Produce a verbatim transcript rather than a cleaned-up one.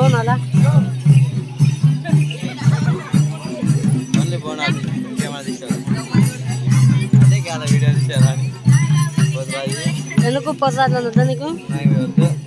బోనాలా only Bonalu ఇంకేమైనా తీసారు అదే కదా వీడియో తీసారా ఎందుకు పొద్దున్న నీకు నాకు వద్దు